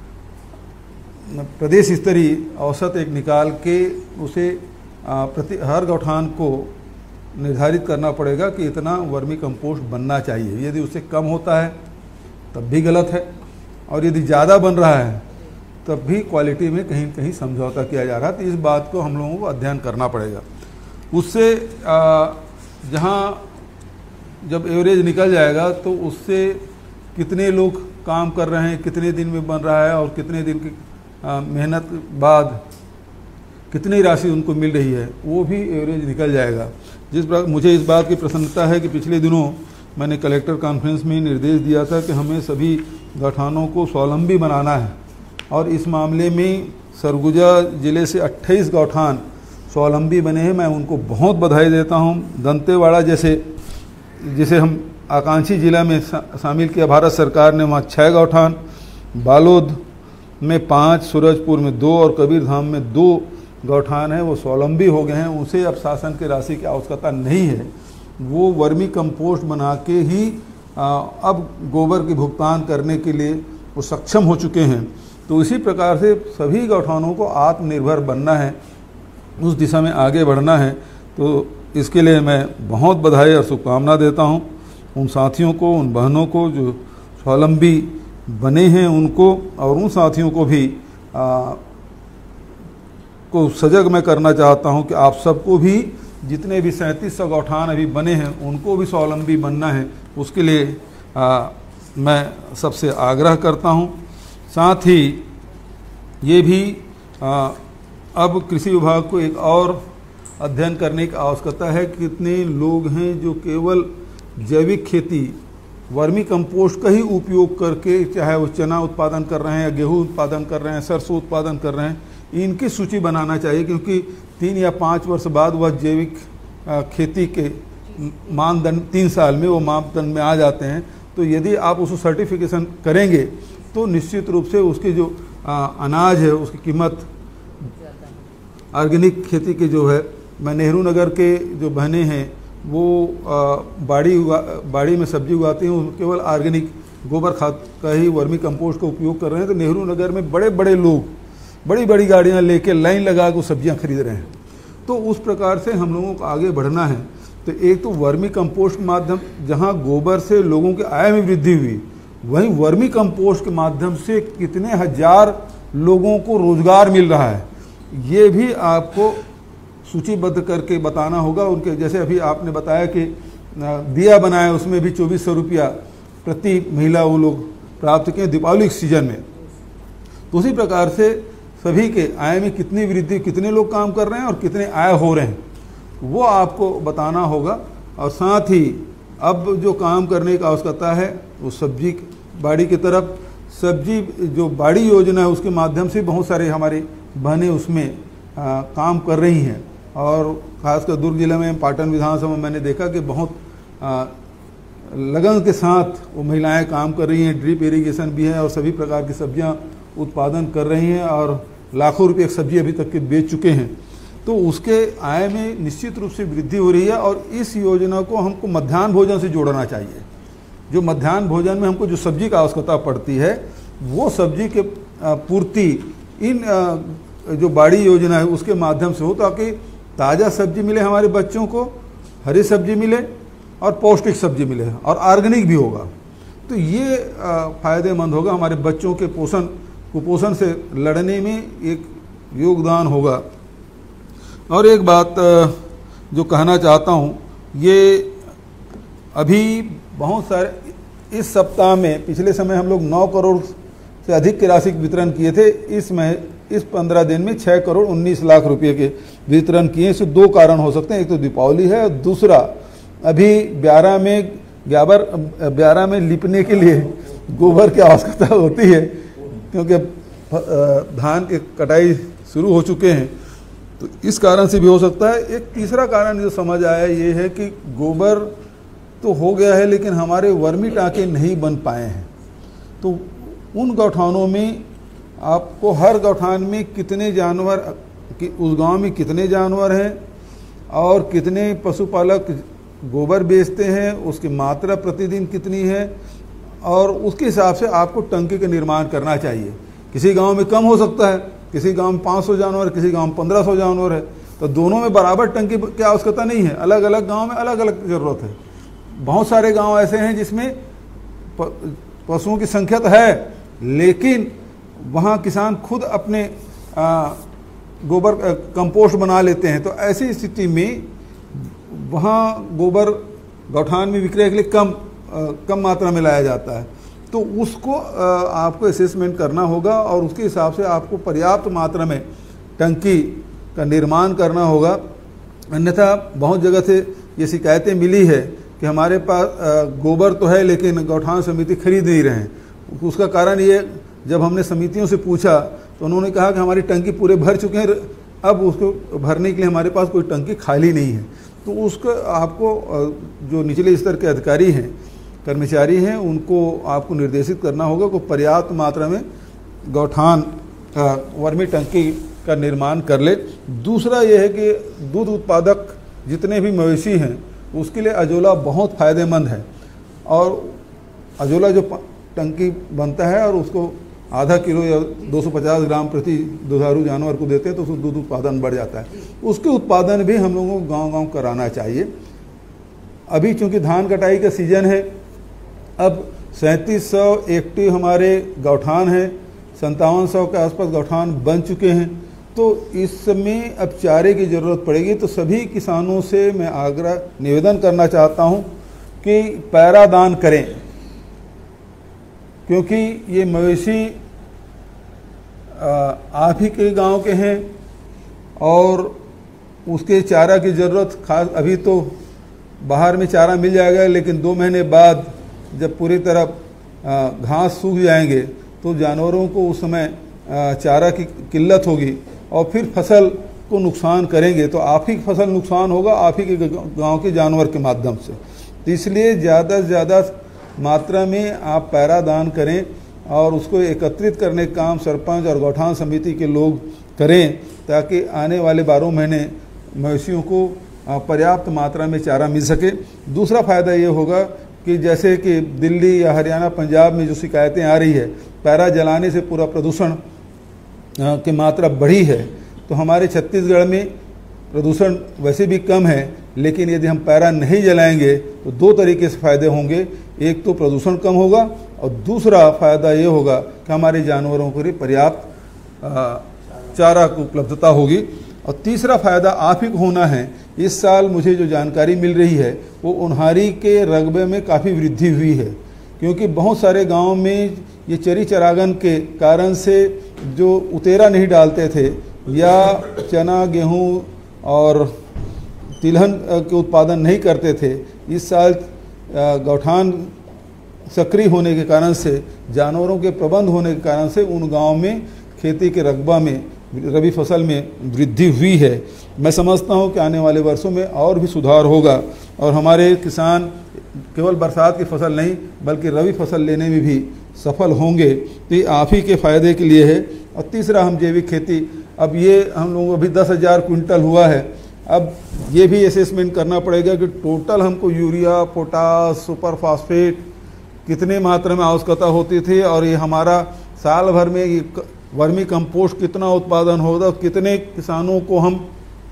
प्रदेश स्तरीय औसत एक निकाल के उसे आ, प्रति हर गौठान को निर्धारित करना पड़ेगा कि इतना वर्मी कंपोस्ट बनना चाहिए। यदि उससे कम होता है तब भी गलत है, और यदि ज़्यादा बन रहा है तब भी क्वालिटी में कहीं कहीं समझौता किया जा रहा है। तो इस बात को हम लोगों को अध्ययन करना पड़ेगा। उससे जहाँ जब एवरेज निकल जाएगा तो उससे कितने लोग काम कर रहे हैं, कितने दिन में बन रहा है और कितने दिन की मेहनत बाद कितनी राशि उनको मिल रही है, वो भी एवरेज निकल जाएगा। जिस प्रकार मुझे इस बात की प्रसन्नता है कि पिछले दिनों मैंने कलेक्टर कॉन्फ्रेंस में निर्देश दिया था कि हमें सभी गौठानों को स्वावलंबी बनाना है, और इस मामले में सरगुजा जिले से अट्ठाईस गौठान स्वावलंबी बने हैं। मैं उनको बहुत बधाई देता हूं। दंतेवाड़ा जैसे जिसे हम आकांक्षी जिला में शामिल किया भारत सरकार ने, वहाँ छः गौठान, बालोद में पाँच, सूरजपुर में दो और कबीरधाम में दो गौठान हैं, वो स्वावलंबी हो गए हैं। उसे अब शासन की राशि की आवश्यकता नहीं है, वो वर्मी कंपोस्ट बना के ही आ, अब गोबर की भुगतान करने के लिए वो सक्षम हो चुके हैं। तो इसी प्रकार से सभी गौठानों को आत्मनिर्भर बनना है, उस दिशा में आगे बढ़ना है। तो इसके लिए मैं बहुत बधाई और शुभकामना देता हूं उन साथियों को, उन बहनों को जो स्वावलंबी बने हैं उनको, और उन साथियों को भी आ, को सजग मैं करना चाहता हूं कि आप सबको भी जितने भी सैंतीस सौ गौठान अभी बने हैं उनको भी स्वावलंबी बनना है। उसके लिए आ, मैं सबसे आग्रह करता हूं। साथ ही ये भी आ, अब कृषि विभाग को एक और अध्ययन करने की आवश्यकता है कि कितने लोग हैं जो केवल जैविक खेती वर्मी कंपोस्ट का ही उपयोग करके, चाहे वो चना उत्पादन कर रहे हैं या गेहूं उत्पादन कर रहे हैं, सरसों उत्पादन कर रहे हैं, इनकी सूची बनाना चाहिए, क्योंकि तीन या पाँच वर्ष बाद वह जैविक खेती के मानदंड, तीन साल में वो मापदंड में आ जाते हैं। तो यदि आप उसको सर्टिफिकेशन करेंगे तो निश्चित रूप से उसकी जो आ, अनाज है उसकी कीमत ऑर्गेनिक खेती की जो है, मैं नेहरू नगर के जो बहनें हैं वो आ, बाड़ी उगा बाड़ी में सब्जी उगाती हैं, वो केवल ऑर्गेनिक गोबर खाद का ही वर्मी कंपोस्ट का उपयोग कर रहे हैं। तो नेहरू नगर में बड़े बड़े लोग बड़ी बड़ी गाड़ियां लेके लाइन लगा के सब्जियां खरीद रहे हैं। तो उस प्रकार से हम लोगों को आगे बढ़ना है। तो एक तो वर्मी कंपोस्ट के माध्यम, जहां गोबर से लोगों के आय में वृद्धि हुई, वहीं वर्मी कंपोस्ट के माध्यम से कितने हजार लोगों को रोजगार मिल रहा है, ये भी आपको सूचीबद्ध करके बताना होगा। उनके जैसे अभी आपने बताया कि दिया बनाया, उसमें भी चौबीस सौ रुपया प्रति महिला वो लोग प्राप्त किए दीपावली के सीजन में। तो उसी प्रकार से सभी के आय में कितनी वृद्धि, कितने लोग काम कर रहे हैं और कितने आय हो रहे हैं, वो आपको बताना होगा। और साथ ही अब जो काम करने की आवश्यकता है वो सब्जी बाड़ी की तरफ, सब्जी जो बाड़ी योजना है उसके माध्यम से बहुत सारे हमारी बहनें उसमें आ, काम कर रही हैं। और खासकर दुर्ग जिले में पाटन विधानसभा में मैंने देखा कि बहुत आ, लगन के साथ वो महिलाएं काम कर रही हैं। ड्रिप इरिगेशन भी है और सभी प्रकार की सब्जियां उत्पादन कर रही हैं और लाखों रुपए की सब्जी अभी तक के बेच चुके हैं। तो उसके आय में निश्चित रूप से वृद्धि हो रही है। और इस योजना को हमको मध्याह्न भोजन से जोड़ना चाहिए। जो मध्याह्न भोजन में हमको जो सब्जी का आवश्यकता पड़ती है, वो सब्जी के पूर्ति इन जो बाड़ी योजना है उसके माध्यम से हो, ताकि ताज़ा सब्जी मिले हमारे बच्चों को, हरी सब्जी मिले और पौष्टिक सब्जी मिले और ऑर्गेनिक भी होगा। तो ये फायदेमंद होगा, हमारे बच्चों के पोषण कुपोषण से लड़ने में एक योगदान होगा। और एक बात जो कहना चाहता हूँ, ये अभी बहुत सारे इस सप्ताह में, पिछले समय हम लोग नौ करोड़ से अधिक की राशि वितरण किए थे। इस मह इस पंद्रह दिन में छः करोड़ उन्नीस लाख रुपए के वितरण किए। इससे दो कारण हो सकते हैं, एक तो दीपावली है और दूसरा अभी ब्यारह में ग्याबर ब्यारह में लिपने के लिए गोबर की आवश्यकता होती है, क्योंकि धान की कटाई शुरू हो चुके हैं। तो इस कारण से भी हो सकता है। एक तीसरा कारण जो समझ आया ये है कि गोबर तो हो गया है लेकिन हमारे वर्मी टाँके नहीं बन पाए हैं। तो उन गौठानों में आपको हर गौठान में कितने जानवर, कि उस गांव में कितने जानवर हैं और कितने पशुपालक गोबर बेचते हैं, उसकी मात्रा प्रतिदिन कितनी है, और उसके हिसाब से आपको टंकी का निर्माण करना चाहिए। किसी गांव में कम हो सकता है, किसी गांव में पाँच सौ जानवर, किसी गांव में पंद्रह सौ जानवर है। तो दोनों में बराबर टंकी की आवश्यकता नहीं है, अलग अलग गांव में अलग अलग ज़रूरत है। बहुत सारे गांव ऐसे हैं जिसमें पशुओं की संख्या तो है, लेकिन वहाँ किसान खुद अपने आ, गोबर कंपोस्ट बना लेते हैं। तो ऐसी स्थिति में वहाँ गोबर गौठान में विक्रय के लिए कम आ, कम मात्रा में लाया जाता है। तो उसको आ, आपको असेसमेंट करना होगा और उसके हिसाब से आपको पर्याप्त मात्रा में टंकी का निर्माण करना होगा। अन्यथा बहुत जगह से ये शिकायतें मिली है कि हमारे पास आ, गोबर तो है लेकिन गौठान समिति खरीद नहीं रहे हैं। उसका कारण ये, जब हमने समितियों से पूछा तो उन्होंने कहा कि हमारी टंकी पूरे भर चुके हैं, अब उसको भरने के लिए हमारे पास कोई टंकी खाली नहीं है। तो उसको आपको जो निचले स्तर के अधिकारी हैं, कर्मचारी हैं, उनको आपको निर्देशित करना होगा कि पर्याप्त मात्रा में गौठान वर्मी टंकी का निर्माण कर ले। दूसरा यह है कि दूध उत्पादक जितने भी मवेशी हैं उसके लिए अजोला बहुत फ़ायदेमंद है। और अजोला जो टंकी बनता है और उसको आधा किलो या दो सौ पचास ग्राम प्रति दुधारू जानवर को देते हैं तो उसको दूध उत्पादन बढ़ जाता है। उसके उत्पादन भी हम लोगों को गांव-गांव कराना चाहिए। अभी चूंकि धान कटाई का सीजन है, अब सैंतीस सौ एक्टिव हमारे गौठान हैं, संतावन सौ के आसपास गौठान बन चुके हैं। तो इसमें अब चारे की ज़रूरत पड़ेगी। तो सभी किसानों से मैं आग्रह निवेदन करना चाहता हूं कि पैरा दान करें, क्योंकि ये मवेशी आप ही के गांव के हैं और उसके चारा की ज़रूरत खास, अभी तो बाहर में चारा मिल जाएगा लेकिन दो महीने बाद जब पूरी तरह घास सूख जाएंगे तो जानवरों को उस समय चारा की किल्लत होगी और फिर फसल को नुकसान करेंगे, तो आप ही की फसल नुकसान होगा, आप ही के गांव के जानवर के माध्यम से। तो इसलिए ज़्यादा से ज़्यादा मात्रा में आप पैरा दान करें और उसको एकत्रित करने का काम सरपंच और गौठान समिति के लोग करें, ताकि आने वाले बारह महीने मवेशियों को पर्याप्त मात्रा में चारा मिल सके। दूसरा फ़ायदा ये होगा कि जैसे कि दिल्ली या हरियाणा पंजाब में जो शिकायतें आ रही है, पैरा जलाने से पूरा प्रदूषण की मात्रा बढ़ी है, तो हमारे छत्तीसगढ़ में प्रदूषण वैसे भी कम है, लेकिन यदि हम पैरा नहीं जलाएंगे तो दो तरीके से फ़ायदे होंगे। एक तो प्रदूषण कम होगा और दूसरा फ़ायदा ये होगा कि हमारे जानवरों को पर्याप्त चारा की उपलब्धता होगी। और तीसरा फ़ायदा आप ही को होना है। इस साल मुझे जो जानकारी मिल रही है वो उन्हारी के रकबे में काफ़ी वृद्धि हुई है, क्योंकि बहुत सारे गाँव में ये चरी चरागन के कारण से जो उतेरा नहीं डालते थे या चना गेहूँ और तिलहन के उत्पादन नहीं करते थे, इस साल गौठान सक्रिय होने के कारण से, जानवरों के प्रबंध होने के कारण से उन गांव में खेती के रकबा में, रबी फसल में वृद्धि हुई है। मैं समझता हूं कि आने वाले वर्षों में और भी सुधार होगा और हमारे किसान केवल बरसात की फसल नहीं बल्कि रबी फसल लेने में भी सफल होंगे। तो ये आप ही के फ़ायदे के लिए है। और तीसरा, हम जैविक खेती, अब ये हम लोगों को अभी दस हज़ार क्विंटल हुआ है, अब ये भी असेसमेंट करना पड़ेगा कि टोटल हमको यूरिया, पोटास, सुपर फास्फेट कितने मात्रा में आवश्यकता होती थी और ये हमारा साल भर में ये वर्मी कंपोस्ट कितना उत्पादन होगा, कितने किसानों को हम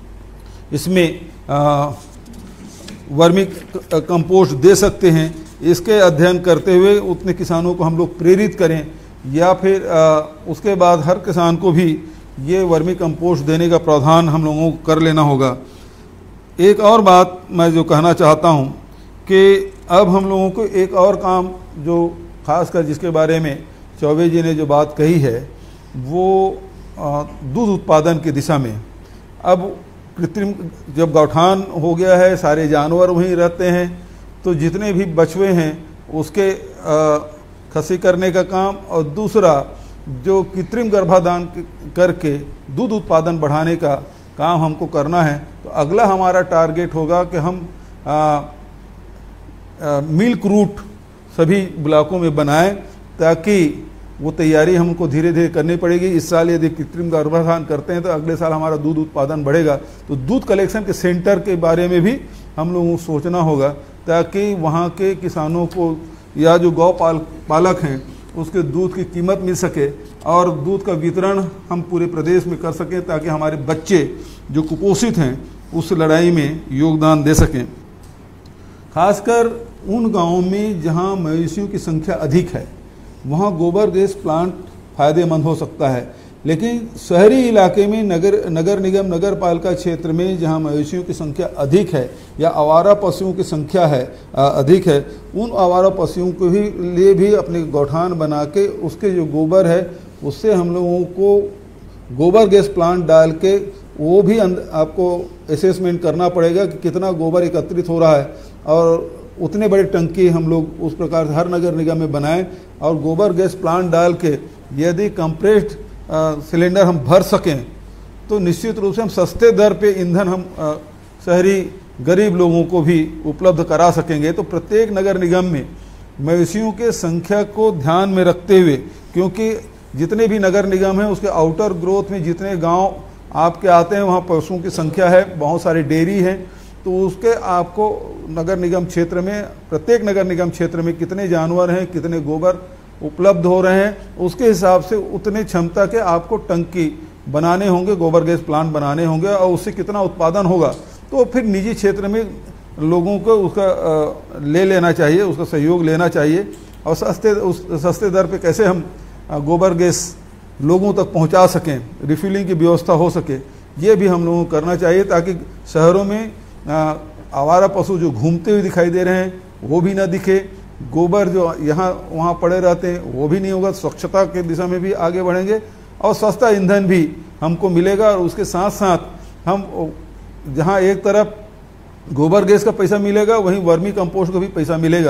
इसमें आ, वर्मी कंपोस्ट दे सकते हैं, इसके अध्ययन करते हुए उतने किसानों को हम लोग प्रेरित करें, या फिर आ, उसके बाद हर किसान को भी ये वर्मी कंपोस्ट देने का प्रावधान हम लोगों को कर लेना होगा। एक और बात मैं जो कहना चाहता हूँ कि अब हम लोगों को एक और काम जो खासकर जिसके बारे में चौबे जी ने जो बात कही है वो दूध उत्पादन की दिशा में। अब कृत्रिम जब गौठान हो गया है, सारे जानवर वहीं रहते हैं, तो जितने भी बछुए हैं उसके खसी करने का काम, और दूसरा जो कृत्रिम गर्भाधान करके दूध उत्पादन बढ़ाने का काम हमको करना है। तो अगला हमारा टारगेट होगा कि हम आ, आ, मिल्क रूट सभी ब्लॉकों में बनाएं, ताकि वो तैयारी हमको धीरे धीरे करनी पड़ेगी। इस साल यदि कृत्रिम गर्भाधान करते हैं तो अगले साल हमारा दूध उत्पादन बढ़ेगा। तो दूध कलेक्शन के सेंटर के बारे में भी हम लोगों को सोचना होगा, ताकि वहाँ के किसानों को या जो गौ पाल पालक हैं उसके दूध की कीमत मिल सके और दूध का वितरण हम पूरे प्रदेश में कर सकें, ताकि हमारे बच्चे जो कुपोषित हैं उस लड़ाई में योगदान दे सकें। खासकर उन गाँवों में जहाँ मवेशियों की संख्या अधिक है वहाँ गोबर गैस प्लांट फायदेमंद हो सकता है, लेकिन शहरी इलाके में नगर नगर निगम नगर पालिका क्षेत्र में जहाँ मवेशियों की संख्या अधिक है या आवारा पशुओं की संख्या है अधिक है, उन आवारा पशुओं को भी लिए भी अपने गौठान बना के उसके जो गोबर है उससे हम लोगों को गोबर गैस प्लांट डाल के वो भी आपको असेसमेंट करना पड़ेगा कि कितना गोबर एकत्रित हो रहा है, और उतने बड़े टंकी हम लोग उस प्रकार से हर नगर निगम में बनाएं और गोबर गैस प्लांट डाल के यदि कंप्रेस्ड सिलेंडर हम भर सकें तो निश्चित रूप से हम सस्ते दर पे ईंधन हम आ, शहरी गरीब लोगों को भी उपलब्ध करा सकेंगे। तो प्रत्येक नगर निगम में मवेशियों के संख्या को ध्यान में रखते हुए, क्योंकि जितने भी नगर निगम हैं उसके आउटर ग्रोथ में जितने गांव आपके आते हैं वहाँ पशुओं की संख्या है, बहुत सारी डेयरी हैं, तो उसके आपको नगर निगम क्षेत्र में, प्रत्येक नगर निगम क्षेत्र में कितने जानवर हैं, कितने गोबर उपलब्ध हो रहे हैं, उसके हिसाब से उतने क्षमता के आपको टंकी बनाने होंगे, गोबर गैस प्लांट बनाने होंगे, और उससे कितना उत्पादन होगा तो फिर निजी क्षेत्र में लोगों को उसका ले लेना चाहिए, उसका सहयोग लेना चाहिए, और सस्ते उस सस्ते दर पे कैसे हम गोबर गैस लोगों तक पहुंचा सकें, रिफिलिंग की व्यवस्था हो सके, ये भी हम लोगों को करना चाहिए, ताकि शहरों में आवारा पशु जो घूमते हुए दिखाई दे रहे हैं वो भी ना दिखे, गोबर जो यहाँ वहाँ पड़े रहते हैं वो भी नहीं होगा। स्वच्छता के दिशा में भी आगे बढ़ेंगे और सस्ता ईंधन भी हमको मिलेगा, और उसके साथ साथ हम जहाँ एक तरफ गोबर गैस का पैसा मिलेगा वहीं वर्मी कंपोस्ट का भी पैसा मिलेगा।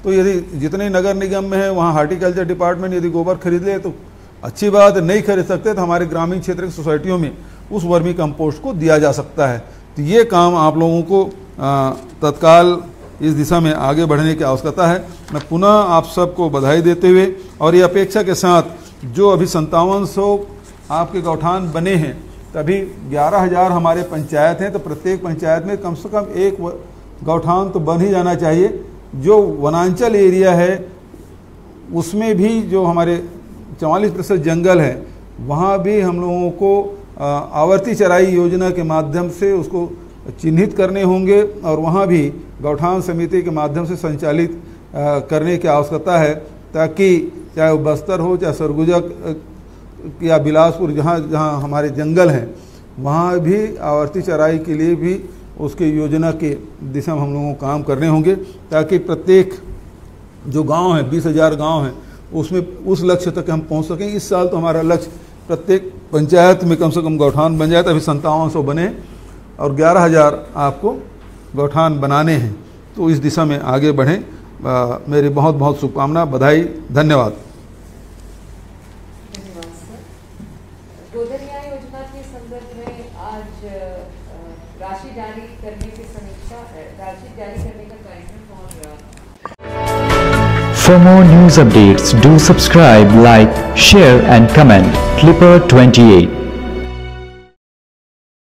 तो यदि जितने नगर निगम में है वहाँ हार्टिकल्चर डिपार्टमेंट यदि गोबर खरीद ले तो अच्छी बात, नहीं खरीद सकते तो हमारे ग्रामीण क्षेत्र की सोसाइटियों में उस वर्मी कंपोस्ट को दिया जा सकता है। तो ये काम आप लोगों को तत्काल इस दिशा में आगे बढ़ने की आवश्यकता है। मैं पुनः आप सबको बधाई देते हुए और ये अपेक्षा के साथ जो अभी संतावन सौ आपके गौठान बने हैं, तभी ग्यारह हजार हमारे पंचायत हैं, तो प्रत्येक पंचायत में कम से कम एक गौठान तो बन ही जाना चाहिए। जो वनांचल एरिया है उसमें भी जो हमारे चवालीस प्रतिशत जंगल है वहाँ भी हम लोगों को आवर्ती चराई योजना के माध्यम से उसको चिन्हित करने होंगे और वहाँ भी गौठान समिति के माध्यम से संचालित करने की आवश्यकता है, ताकि चाहे वो बस्तर हो, चाहे सरगुजा या बिलासपुर, जहाँ जहाँ हमारे जंगल हैं वहाँ भी आवर्ती चराई के लिए भी उसके योजना के दिशा में हम लोगों को काम करने होंगे, ताकि प्रत्येक जो गांव है, बीस हजार गाँव हैं, उसमें उस लक्ष्य तक हम पहुंच सकें। इस साल तो हमारा लक्ष्य प्रत्येक पंचायत में कम से कम गौठान बन जाए, अभी संतावन सौ बने और ग्यारह हजार आपको गौठान बनाने हैं। तो इस दिशा में आगे बढ़ें। आ, मेरी बहुत बहुत शुभकामना, बधाई, धन्यवाद। धन्यवाद सर। गोधन न्याय योजना के संदर्भ में आज राशि जारी करने की समीक्षा, राशि जारी करने का कार्यक्रम हो रहा है। For more news updates, do subscribe, like, share and comment. Clipper twenty-eight.